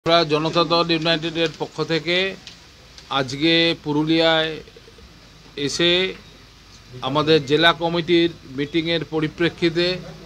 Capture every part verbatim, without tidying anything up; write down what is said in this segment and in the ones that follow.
আমরা জনতা দল ইউনাইটেডের পক্ষ থেকে আজকে পুরুলিয়ায় এসে আমাদের জেলা কমিটির মিটিংয়ের পরিপ্রেক্ষিতে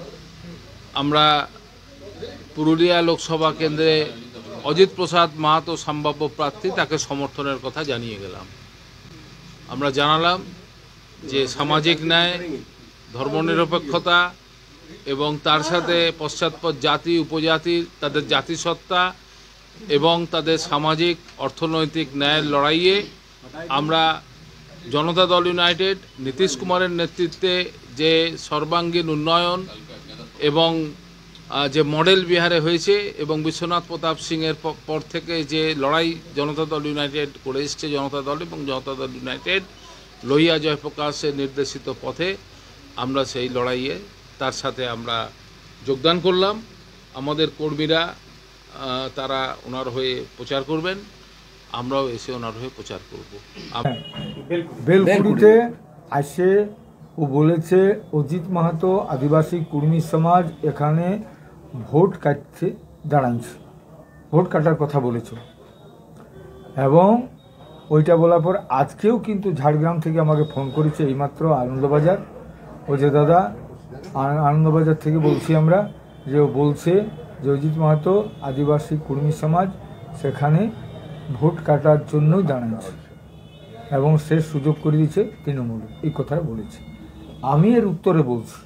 আমরা পুরুলিয়া লোকসভা কেন্দ্রে অজিত প্রসাদ মাহাতো সম্ভাব্য প্রার্থী তাকে সমর্থনের কথা জানিয়ে গেলাম। আমরা জানালাম যে সামাজিক ন্যায়, ধর্মনিরপেক্ষতা এবং তার সাথে পশ্চাৎপদ জাতি উপজাতি তাদের জাতিসত্তা এবং তাদের সামাজিক অর্থনৈতিক ন্যায়ের লড়াইয়ে আমরা জনতা দল ইউনাইটেড নীতিশ কুমারের নেতৃত্বে যে সর্বাঙ্গীন উন্নয়ন এবং যে মডেল বিহারে হয়েছে এবং বিশ্বনাথ প্রতাপ সিংয়ের পর থেকে যে লড়াই জনতা দল ইউনাইটেড করে এসছে জনতা দল এবং জনতা দল ইউনাইটেড লোহিয়া জয়প্রকাশের নির্দেশিত পথে আমরা সেই লড়াইয়ে তার সাথে আমরা যোগদান করলাম। আমাদের কর্মীরা তারা ওনার হয়ে প্রচার করবেন, আমরাও এসে ওনার হয়ে প্রচার করব। বেলকুড়িতে আসে ও বলেছে অজিত মাহাতো আদিবাসী কুর্মী সমাজ এখানে ভোট কাটতে দাঁড়াচ্ছে, ভোট কাটার কথা বলেছে এবং ওইটা বলার পর আজকেও কিন্তু ঝাড়গ্রাম থেকে আমাকে ফোন করেছে এইমাত্র আনন্দবাজার। ও যে দাদা আনন্দবাজার থেকে বলছি আমরা যে ও বলছে যে অজিত মাহাতো আদিবাসী কুর্মী সমাজ সেখানে ভোট কাটার জন্যই দাঁড়াচ্ছে এবং সে সুযোগ করে দিচ্ছে তৃণমূল, এই কথা বলেছে। আমি এর উত্তরে বলছি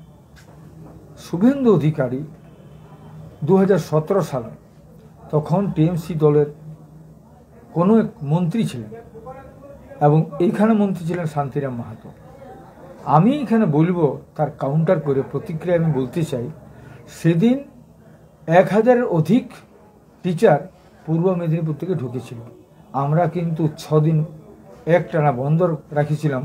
শুভেন্দু অধিকারী দু হাজার সতেরো সালে তখন টিএমসি দলের কোনো এক মন্ত্রী ছিলেন এবং এইখানে মন্ত্রী ছিলেন শান্তিরাম মাহাতো। আমি এখানে বলবো তার কাউন্টার করে প্রতিক্রিয়া আমি বলতে চাই, সেদিন এক হাজারের অধিক টিচার পূর্ব মেদিনীপুর থেকে ঢুকেছিল। আমরা কিন্তু ছদিন একটানা বন্ধ রাখিছিলাম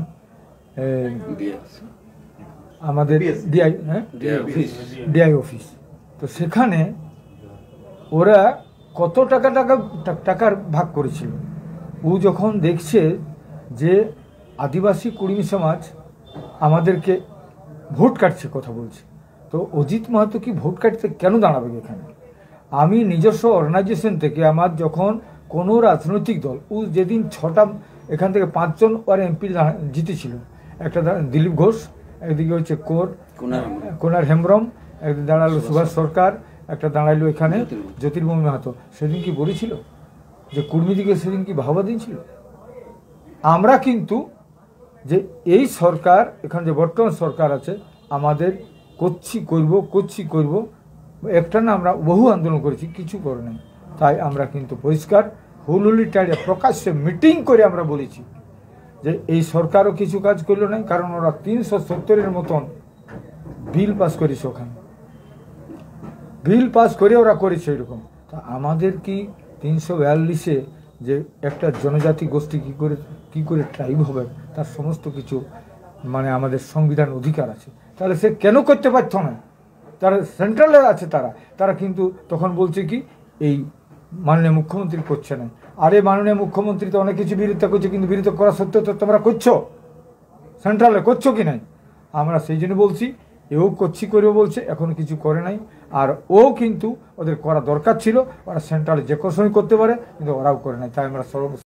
আমাদের ডিআই হ্যাঁ ডিআই অফিস। তো সেখানে ওরা কত টাকা টাকা টাকার ভাগ করেছিল। ও যখন দেখছে যে আদিবাসী কুর্মী সমাজ আমাদেরকে ভোট কাটছে কথা বলছে, তো অজিত মাহাতো কি ভোট কাটতে কেন দাঁড়াবে এখানে? আমি নিজস্ব অর্গানাইজেশন থেকে আমার যখন কোনো রাজনৈতিক দল ও যেদিন ছটা এখান থেকে পাঁচজন ওর এমপি জিতেছিল, একটা দিলীপ ঘোষ, একদিকে হচ্ছে কোর কোনার হেমব্রম, একদিন দাঁড়ালো সুভাষ সরকার, একটা দাঁড়াইলো এখানে জ্যোতির্ময় মাহাতো। সেদিন কি বলেছিল যে কুর্মীদিকে সেদিন কি ভাবা দিয়েছিল? আমরা কিন্তু যে এই সরকার এখানে যে বর্তমান সরকার আছে আমাদের করছি করব করছি করব একটা না, আমরা বহু আন্দোলন করেছি, কিছু করে নাই। তাই আমরা কিন্তু পরিষ্কার হুলহুলি টাড়িয়ে প্রকাশ্যে মিটিং করে আমরা বলেছি যে এই সরকারও কিছু কাজ করলো না, কারণ ওরা তিনশো সত্তরের মতন বিল পাস করেছে, ওখানে বিল পাস করে ওরা করেছে এরকম। তা আমাদের কি তিনশো বিয়াল্লিশে যে একটা জনজাতি গোষ্ঠী কী করে কী করে ট্রাইব হবে তার সমস্ত কিছু মানে আমাদের সংবিধান অধিকার আছে, তাহলে সে কেন করতে পারত না? তারা সেন্ট্রালে আছে, তারা তারা কিন্তু তখন বলছে কি এই মাননীয় মুখ্যমন্ত্রী করছে না। আরে মাননীয় মুখ্যমন্ত্রী তো অনেক কিছু বিরোধিতা করছে, কিন্তু বিরোধিতা করা সত্ত্বেও তো তোমরা করছো, সেন্ট্রালে করছো কি নাই? আমরা সেই জন্য বলছি এও করছি করেও বলছে, এখনো কিছু করে নাই। আর ও কিন্তু ওদের করা দরকার ছিল, ওরা সেন্ট্রালে যে কোনো সময় করতে পারে, কিন্তু ওরাও করে নাই। তাই আমরা সর্ব